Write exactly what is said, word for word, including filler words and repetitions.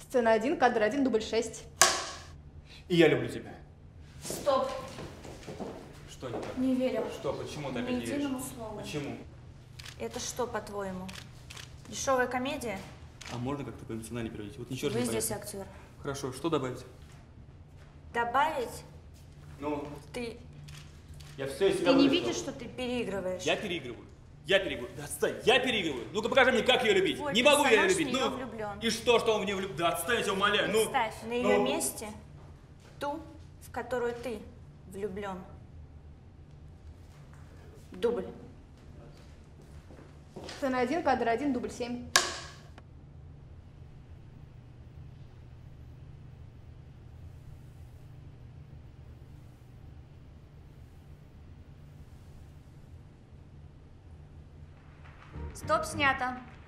Сцена один, кадр один, дубль шесть. И я люблю тебя. Стоп. Что не так? Не верю. Что, почему ты Ни опять не веришь? единому слову. Почему? Это что, по-твоему? Дешевая комедия? А можно как-то по-эмоциональнее переводить? Вот ничего Вы не здесь понятно. актер. Хорошо, что добавить? Добавить? Ну, Ты, я все из себя ты не высказал. видишь, что ты переигрываешь? Я переигрываю. Я переигрываю. Да отстань, я переигрываю. Ну-ка покажи мне, как ее любить. Вот, не могу я ее персонаж любить. в неё Ну, влюблён. и что, что он в нее влюблен? Да отстань, я тебя умоляю. Ну, Представь на ее ну. месте ту, в которую ты влюблен. Дубль. Сцена один, кадр один, дубль семь. Стоп, снято.